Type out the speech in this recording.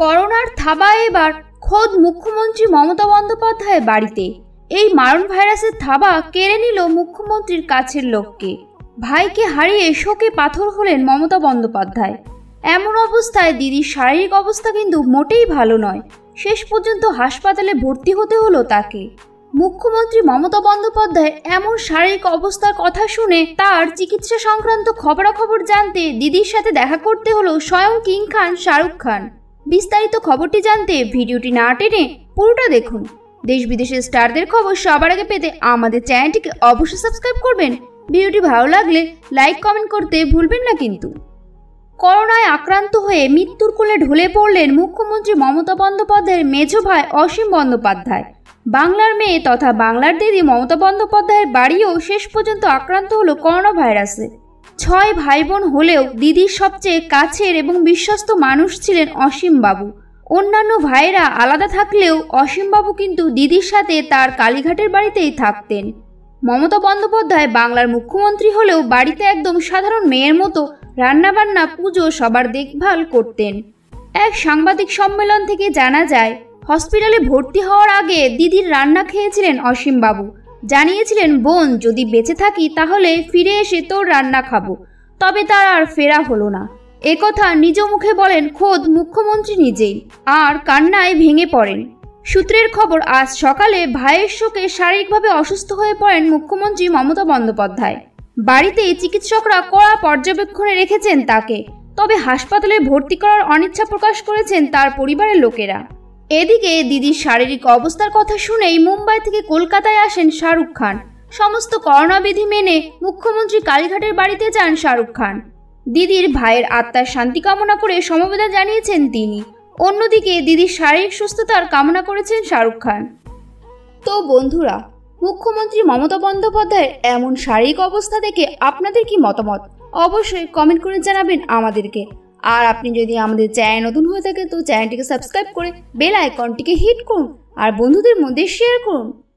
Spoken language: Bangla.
করোনার থাবায় এবার খোদ মুখ্যমন্ত্রী মমতা বন্দ্যোপাধ্যায়ের বাড়িতে। এই মারণ ভাইরাসের থাবা কেড়ে নিল মুখ্যমন্ত্রীর কাছের লোককে। ভাইকে হারিয়ে শোকে পাথর হলেন মমতা বন্দ্যোপাধ্যায়। এমন অবস্থায় দিদির শারীরিক অবস্থা কিন্তু মোটেই ভালো নয়। শেষ পর্যন্ত হাসপাতালে ভর্তি হতে হলো তাকে। মুখ্যমন্ত্রী মমতা বন্দ্যোপাধ্যায় এমন শারীরিক অবস্থার কথা শুনে তার চিকিৎসা সংক্রান্ত খবরাখবর জানতে দিদির সাথে দেখা করতে হলো স্বয়ং কিং খান শাহরুখ খান। বিস্তারিত খবরটি জানতে ভিডিওটি না টেনে পুরোটা দেখুন। দেশ বিদেশের স্টারদের খবর সবার আগে পেতে আমাদের চ্যানেলটিকে অবশ্যই সাবস্ক্রাইব করবেন। ভিডিওটি ভালো লাগলে লাইক কমেন্ট করতে ভুলবেন না কিন্তু। করোনায় আক্রান্ত হয়ে মৃত্যুর কোলে ঢলে পড়লেন মুখ্যমন্ত্রী মমতা বন্দ্যোপাধ্যায়ের মেজ ভাই অসীম বন্দ্যোপাধ্যায়। বাংলার মেয়ে তথা বাংলার দিদি মমতা বন্দ্যোপাধ্যায়ের বাড়িও শেষ পর্যন্ত আক্রান্ত হলো করোনা ভাইরাসে। 6 ভাই বোন হলেও দিদির সবচেয়ে কাছের এবং বিশ্বস্ত মানুষ ছিলেন অসীম বাবু। অন্যান্য ভাইয়েরা আলাদা থাকলেও অসীম বাবু কিন্তু দিদির সাথে তার কালীঘাটের বাড়িতেই থাকতেন। মমতা বন্দ্যোপাধ্যায় বাংলার মুখ্যমন্ত্রী হলেও বাড়িতে একদম সাধারণ মেয়ের মতো রান্নাবান্না, পুজো সবার দেখভাল করতেন। এক সাংবাদিক সম্মেলন থেকে জানা যায়, হসপিটালে ভর্তি হওয়ার আগে দিদির রান্না খেয়েছিলেন অসীম বাবু। জানিয়েছিলেন, বোন যদি বেঁচে থাকি তাহলে ফিরে এসে তোর রান্না খাবো। তবে তার আর ফেরা হলো না। একথা নিজ মুখে বলেন খোদ মুখ্যমন্ত্রী নিজেই, আর কান্নায় ভেঙে পড়েন। সূত্রের খবর, আজ সকালে ভাইয়ের শোকে শারীরিকভাবে অসুস্থ হয়ে পড়েন মুখ্যমন্ত্রী মমতা বন্দ্যোপাধ্যায়। বাড়িতে চিকিৎসকরা কড়া পর্যবেক্ষণে রেখেছেন তাকে। তবে হাসপাতালে ভর্তি করার অনিচ্ছা প্রকাশ করেছেন তার পরিবারের লোকেরা। এদিকে দিদির শারীরিক অবস্থার কথা শুনেই মুম্বাই থেকে কলকাতায় আসেন শাহরুখ খান। সমস্ত করোনা বিধি মেনে মুখ্যমন্ত্রী কালীঘাটের বাড়িতে যান শাহরুখ খান। দিদির ভাইয়ের আত্মার শান্তি কামনা করে সমবেদনা জানিয়েছেন তিনি। অন্যদিকে দিদির শারীরিক সুস্থতার কামনা করেছেন শাহরুখ খান। তো বন্ধুরা, মুখ্যমন্ত্রী মমতা বন্দ্যোপাধ্যায়ের এমন শারীরিক অবস্থা দেখে আপনাদের কি মতামত অবশ্যই কমেন্ট করে জানাবেন আমাদেরকে। আর আপনি যদি আমাদের চ্যানেল নতুন হয়ে থাকে তো চ্যানেলটিকে সাবস্ক্রাইব করে বেল আইকনটিকে হিট করুন আর বন্ধুদের মধ্যে শেয়ার করুন।